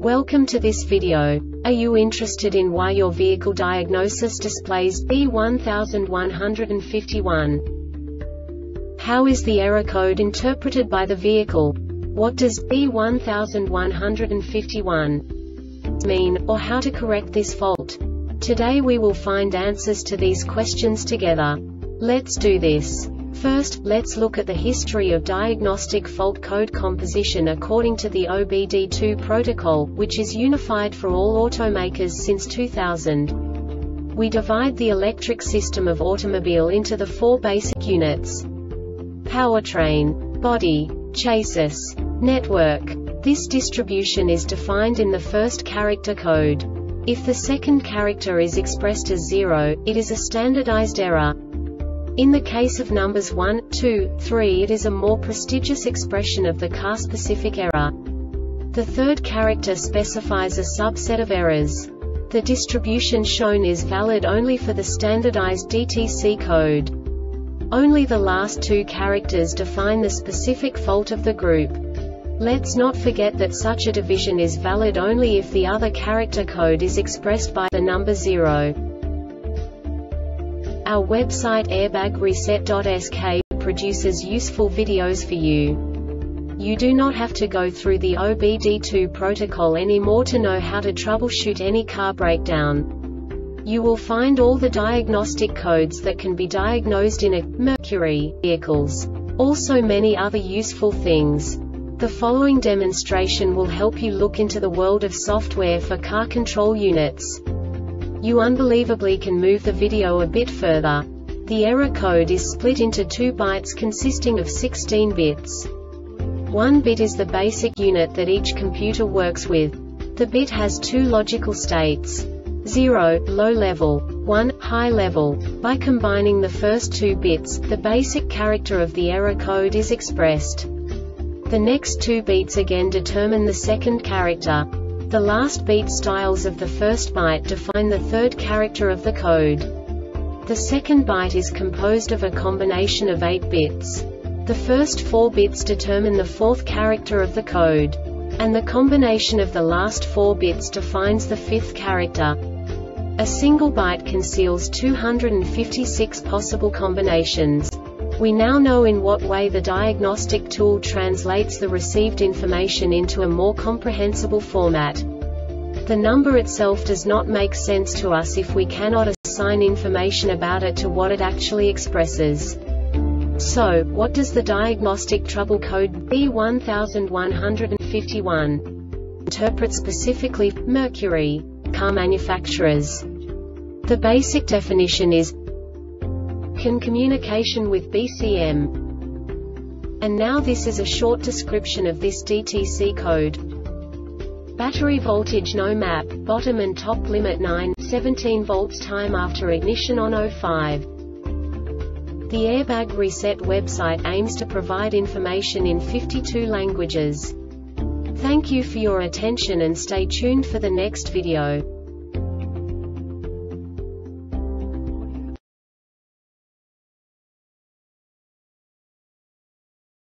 Welcome to this video. Are you interested in why your vehicle diagnosis displays B1151? How is the error code interpreted by the vehicle? What does B1151 mean, or how to correct this fault? Today we will find answers to these questions together. Let's do this. First, let's look at the history of diagnostic fault code composition according to the OBD2 protocol, which is unified for all automakers since 2000. We divide the electric system of automobile into the four basic units: powertrain, body, chassis, network. This distribution is defined in the first character code. If the second character is expressed as 0, it is a standardized error. In the case of numbers 1, 2, 3, it is a more prestigious expression of the car-specific error. The third character specifies a subset of errors. The distribution shown is valid only for the standardized DTC code. Only the last two characters define the specific fault of the group. Let's not forget that such a division is valid only if the other character code is expressed by the number 0. Our website airbagreset.sk produces useful videos for you. You do not have to go through the OBD2 protocol anymore to know how to troubleshoot any car breakdown. You will find all the diagnostic codes that can be diagnosed in a Mercury vehicles. Also many other useful things. The following demonstration will help you look into the world of software for car control units. You unbelievably can move the video a bit further. The error code is split into 2 bytes consisting of 16 bits. 1 bit is the basic unit that each computer works with. The bit has 2 logical states: 0, low level, 1, high level. By combining the first 2 bits, the basic character of the error code is expressed. The next 2 beats again determine the second character. The last beat styles of the first byte define the third character of the code. The second byte is composed of a combination of 8 bits. The first 4 bits determine the fourth character of the code. And the combination of the last 4 bits defines the fifth character. A single byte conceals 256 possible combinations. We now know in what way the diagnostic tool translates the received information into a more comprehensible format. The number itself does not make sense to us if we cannot assign information about it to what it actually expresses. So, what does the diagnostic trouble code B1151 interpret specifically for Mercury car manufacturers? The basic definition is CAN communication with BCM. And now this is a short description of this DTC code. Battery voltage no map, bottom and top limit 9, 17 volts, time after ignition on 05. The Airbag Reset website aims to provide information in 52 languages. Thank you for your attention and stay tuned for the next video.